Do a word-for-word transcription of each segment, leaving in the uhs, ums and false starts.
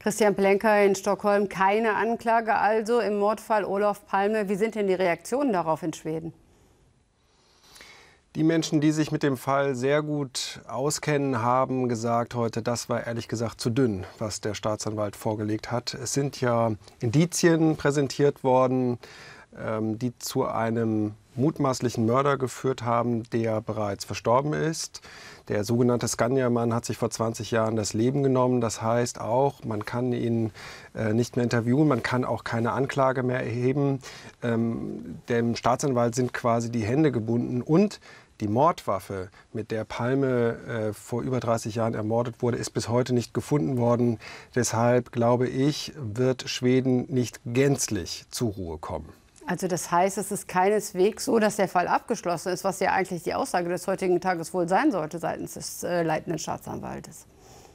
Christian Blenker in Stockholm, keine Anklage also im Mordfall Olof Palme. Wie sind denn die Reaktionen darauf in Schweden? Die Menschen, die sich mit dem Fall sehr gut auskennen, haben gesagt heute, das war ehrlich gesagt zu dünn, was der Staatsanwalt vorgelegt hat. Es sind ja Indizien präsentiert worden, die zu einem mutmaßlichen Mörder geführt haben, der bereits verstorben ist. Der sogenannte Skandiamann hat sich vor zwanzig Jahren das Leben genommen. Das heißt auch, man kann ihn äh, nicht mehr interviewen, man kann auch keine Anklage mehr erheben. Ähm, dem Staatsanwalt sind quasi die Hände gebunden und die Mordwaffe, mit der Palme äh, vor über dreißig Jahren ermordet wurde, ist bis heute nicht gefunden worden. Deshalb glaube ich, wird Schweden nicht gänzlich zur Ruhe kommen. Also das heißt, es ist keineswegs so, dass der Fall abgeschlossen ist, was ja eigentlich die Aussage des heutigen Tages wohl sein sollte seitens des äh, leitenden Staatsanwaltes.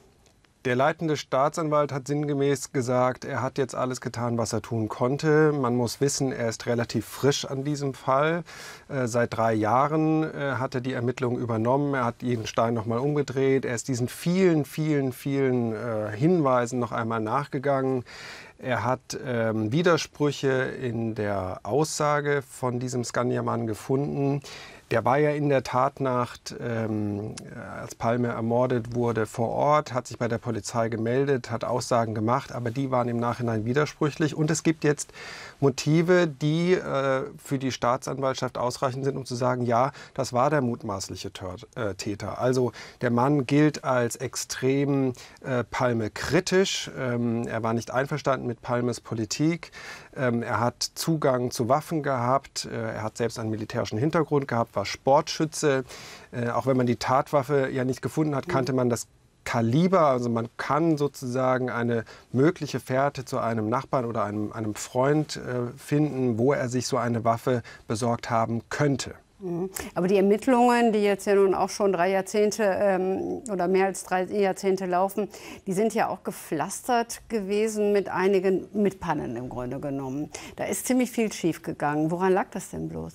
Der leitende Staatsanwalt hat sinngemäß gesagt, er hat jetzt alles getan, was er tun konnte. Man muss wissen, er ist relativ frisch an diesem Fall. Äh, seit drei Jahren äh, hat er die Ermittlungen übernommen. Er hat jeden Stein noch mal umgedreht. Er ist diesen vielen, vielen, vielen äh, Hinweisen noch einmal nachgegangen. Er hat ähm, Widersprüche in der Aussage von diesem Skandiamann gefunden. Der war ja in der Tatnacht, ähm, als Palme ermordet wurde, vor Ort, hat sich bei der Polizei gemeldet, hat Aussagen gemacht, aber die waren im Nachhinein widersprüchlich. Und es gibt jetzt Motive, die äh, für die Staatsanwaltschaft ausreichend sind, um zu sagen, ja, das war der mutmaßliche Tör, äh, Täter. Also der Mann gilt als extrem äh, Palme kritisch. Ähm, er war nicht einverstanden mit Palmes Politik. Ähm, er hat Zugang zu Waffen gehabt. Äh, er hat selbst einen militärischen Hintergrund gehabt, war Sportschütze. Äh, auch wenn man die Tatwaffe ja nicht gefunden hat, kannte man das Kaliber. Also man kann sozusagen eine mögliche Fährte zu einem Nachbarn oder einem, einem Freund äh, finden, wo er sich so eine Waffe besorgt haben könnte. Aber die Ermittlungen, die jetzt ja nun auch schon drei Jahrzehnte ähm, oder mehr als drei Jahrzehnte laufen, die sind ja auch gepflastert gewesen mit einigen, mit Pannen im Grunde genommen. Da ist ziemlich viel schiefgegangen. Woran lag das denn bloß?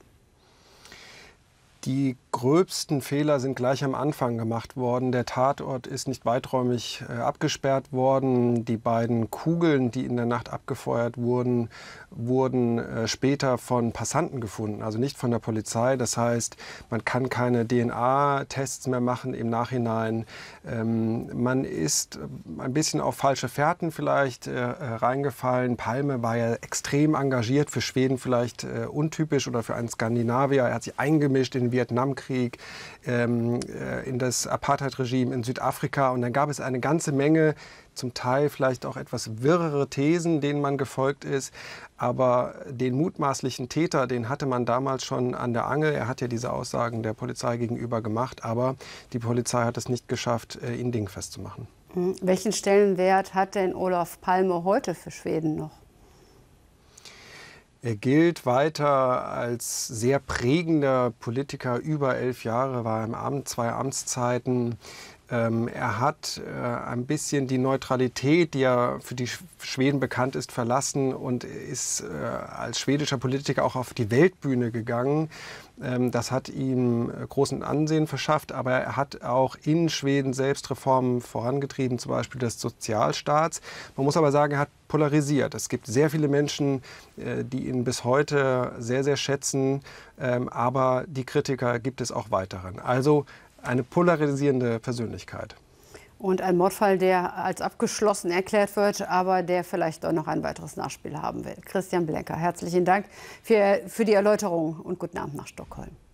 Die gröbsten Fehler sind gleich am Anfang gemacht worden. Der Tatort ist nicht weiträumig äh, abgesperrt worden. Die beiden Kugeln, die in der Nacht abgefeuert wurden, wurden äh, später von Passanten gefunden, also nicht von der Polizei. Das heißt, man kann keine D N A-Tests mehr machen im Nachhinein. Ähm, man ist ein bisschen auf falsche Fährten vielleicht äh, reingefallen. Palme war ja extrem engagiert, für Schweden vielleicht äh, untypisch oder für einen Skandinavier. Er hat sich eingemischt in den Vietnamkrieg, ähm, äh, in das Apartheid-Regime in Südafrika. Und dann gab es eine ganze Menge, zum Teil vielleicht auch etwas wirrere Thesen, denen man gefolgt ist. Aber den mutmaßlichen Täter, den hatte man damals schon an der Angel. Er hat ja diese Aussagen der Polizei gegenüber gemacht. Aber die Polizei hat es nicht geschafft, ihn dingfest zu machen. Welchen Stellenwert hat denn Olof Palme heute für Schweden noch? Er gilt weiter als sehr prägender Politiker. Über elf Jahre war er im Amt, zwei Amtszeiten. Ähm, er hat äh, ein bisschen die Neutralität, die ja für die Schweden bekannt ist, verlassen und ist äh, als schwedischer Politiker auch auf die Weltbühne gegangen. Ähm, das hat ihm äh, großen Ansehen verschafft, aber er hat auch in Schweden selbst Reformen vorangetrieben, zum Beispiel des Sozialstaats. Man muss aber sagen, er hat polarisiert. Es gibt sehr viele Menschen, äh, die ihn bis heute sehr, sehr schätzen, ähm, aber die Kritiker gibt es auch weiteren. Also eine polarisierende Persönlichkeit. Und ein Mordfall, der als abgeschlossen erklärt wird, aber der vielleicht doch noch ein weiteres Nachspiel haben will. Christian Blenker, herzlichen Dank für, für die Erläuterung und guten Abend nach Stockholm.